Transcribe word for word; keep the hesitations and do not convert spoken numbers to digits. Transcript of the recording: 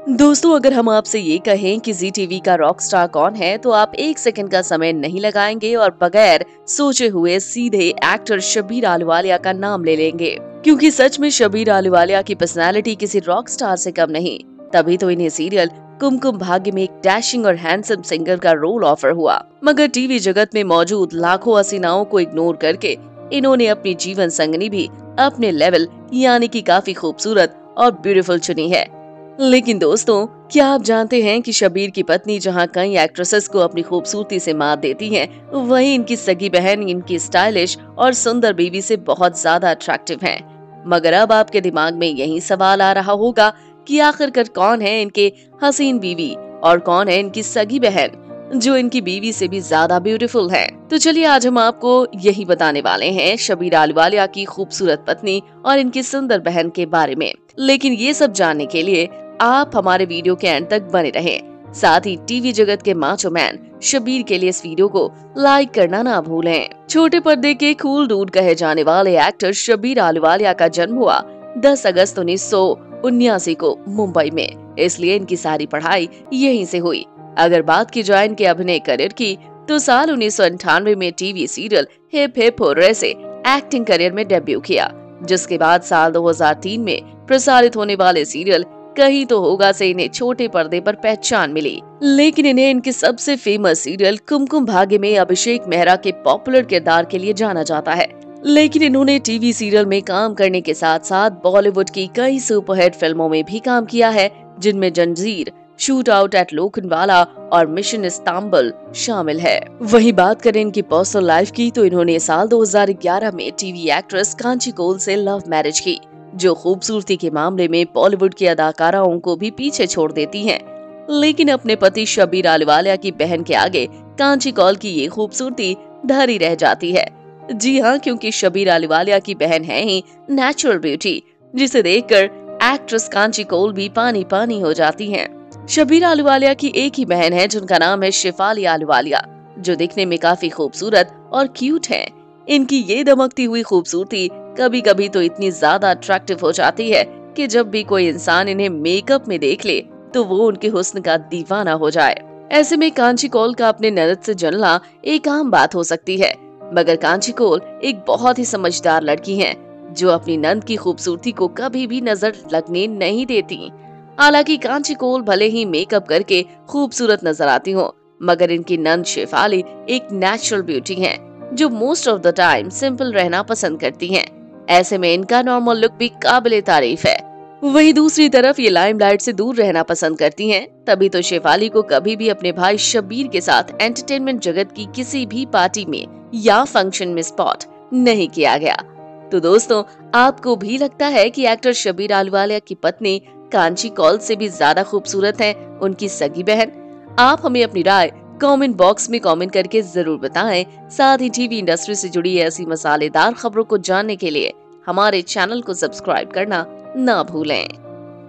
दोस्तों, अगर हम आपसे ये कहें कि जी टीवी का रॉक स्टार कौन है, तो आप एक सेकंड का समय नहीं लगाएंगे और बगैर सोचे हुए सीधे एक्टर शब्बीर अहलूवालिया का नाम ले लेंगे। क्योंकि सच में शब्बीर अहलूवालिया की पर्सनालिटी किसी रॉक स्टार से कम नहीं। तभी तो इन्हें सीरियल कुमकुम भाग्य में एक डैशिंग और हैंडसम सिंगर का रोल ऑफर हुआ। मगर टीवी जगत में मौजूद लाखों हसीनाओं को इग्नोर करके इन्होंने अपनी जीवन संगनी भी अपने लेवल यानी कि काफी खूबसूरत और ब्यूटीफुल चुनी है। लेकिन दोस्तों, क्या आप जानते हैं कि शब्बीर की पत्नी जहां कई एक्ट्रेसेस को अपनी खूबसूरती से मात देती हैं, वहीं इनकी सगी बहन इनकी स्टाइलिश और सुंदर बीवी से बहुत ज्यादा अट्रैक्टिव हैं। मगर अब आपके दिमाग में यही सवाल आ रहा होगा कि आखिरकार कौन है इनके हसीन बीवी और कौन है इनकी सगी बहन जो इनकी बीवी से भी ज्यादा ब्यूटीफुल है। तो चलिए आज हम आपको यही बताने वाले हैं शब्बीर अहलूवालिया की खूबसूरत पत्नी और इनकी सुंदर बहन के बारे में। लेकिन ये सब जानने के लिए आप हमारे वीडियो के एंड तक बने रहें। साथ ही टीवी जगत के माचो मैन शब्बीर के लिए इस वीडियो को लाइक करना ना भूलें। छोटे पर्दे के कूल डूड कहे जाने वाले एक्टर शब्बीर अहलूवालिया का जन्म हुआ दस अगस्त उन्नीस सौ उन्यासी को मुंबई में, इसलिए इनकी सारी पढ़ाई यहीं से हुई। अगर बात की जाए इनके अभिनय करियर की, तो साल उन्नीस सौ अंठानवे में TV serial hip hip hurray से एक्टिंग करियर में डेब्यू किया, जिसके बाद साल दो हज़ार तीन में प्रसारित होने वाले सीरियल कहीं तो होगा से इन्हें छोटे पर्दे पर पहचान मिली। लेकिन इन्हें इनके सबसे फेमस सीरियल कुमकुम भाग्य में अभिषेक मेहरा के पॉपुलर किरदार के लिए जाना जाता है। लेकिन इन्होंने टीवी सीरियल में काम करने के साथ साथ बॉलीवुड की कई सुपरहिट फिल्मों में भी काम किया है, जिनमें जंजीर, शूट आउट एट लोखंडवाला और मिशन इस्तांबुल शामिल है। वहीं बात करें इनकी पर्सनल लाइफ की, तो इन्होंने साल दो हज़ार ग्यारह में टीवी एक्ट्रेस कांची कोल से लव मैरिज की, जो खूबसूरती के मामले में बॉलीवुड की अदाकाराओं को भी पीछे छोड़ देती हैं। लेकिन अपने पति शब्बीर अहलूवालिया की बहन के आगे कांची कौल की ये खूबसूरती धरी रह जाती है। जी हाँ, क्योंकि शब्बीर अहलूवालिया की बहन है ही नेचुरल ब्यूटी, जिसे देखकर एक्ट्रेस कांची कौल भी पानी पानी हो जाती हैं। शब्बीर अहलूवालिया की एक ही बहन है जिनका नाम है शेफाली अहलूवालिया, जो दिखने में काफी खूबसूरत और क्यूट है। इनकी ये दमकती हुई खूबसूरती कभी कभी तो इतनी ज्यादा अट्रैक्टिव हो जाती है कि जब भी कोई इंसान इन्हें मेकअप में देख ले तो वो उनके हुस्न का दीवाना हो जाए। ऐसे में कांची कौल का अपने ननद से जलना एक आम बात हो सकती है, मगर कांची कौल एक बहुत ही समझदार लड़की हैं, जो अपनी नंद की खूबसूरती को कभी भी नजर लगने नहीं देती। हालांकि कांची कौल भले ही मेकअप करके खूबसूरत नजर आती हो, मगर इनकी नंद शेफाली एक नेचुरल ब्यूटी है, जो most of the time simple रहना पसंद करती हैं। ऐसे में इनका नॉर्मल लुक भी काबिले तारीफ है। वहीं दूसरी तरफ ये लाइमलाइट से दूर रहना पसंद करती हैं, तभी तो शेफाली को कभी भी अपने भाई शब्बीर के साथ एंटरटेनमेंट जगत की किसी भी पार्टी में या फंक्शन में स्पॉट नहीं किया गया। तो दोस्तों, आपको भी लगता है कि एक्टर शब्बीर अहलूवालिया की पत्नी कांची कौल से भी ज्यादा खूबसूरत है उनकी सगी बहन? आप हमें अपनी राय कमेंट बॉक्स में कमेंट करके जरूर बताएं। साथ ही टीवी इंडस्ट्री से जुड़ी ऐसी मसालेदार खबरों को जानने के लिए हमारे चैनल को सब्सक्राइब करना ना भूलें।